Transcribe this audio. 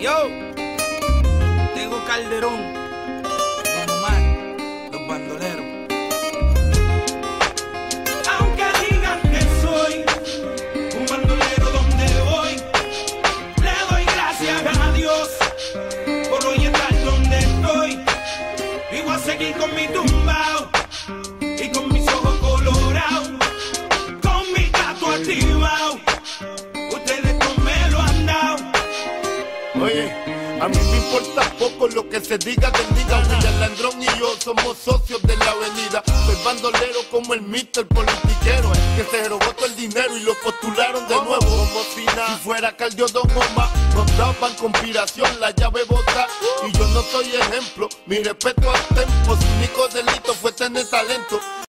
Yo, Tego Calderón, Don Omar, los bandoleros. Aunque digan que soy un bandolero donde voy, le doy gracias a Dios por hoy estar donde estoy. Y voy a seguir con mi tumbao y con mis ojos colorados, con mi gato activado. Ustedes no me lo han dado. Oye, a mí me importa poco lo que se diga del nigga. William Landrón y yo somos socios de la avenida. Soy bandolero como el Mr. Politiquero, que se robó todo el dinero y lo postularon de nuevo. Como si fuera Cardio Don Omar, nos daban conspiración, la llave bota. Y yo no soy ejemplo, mi respeto al tempo. Su único delito fue tener talento.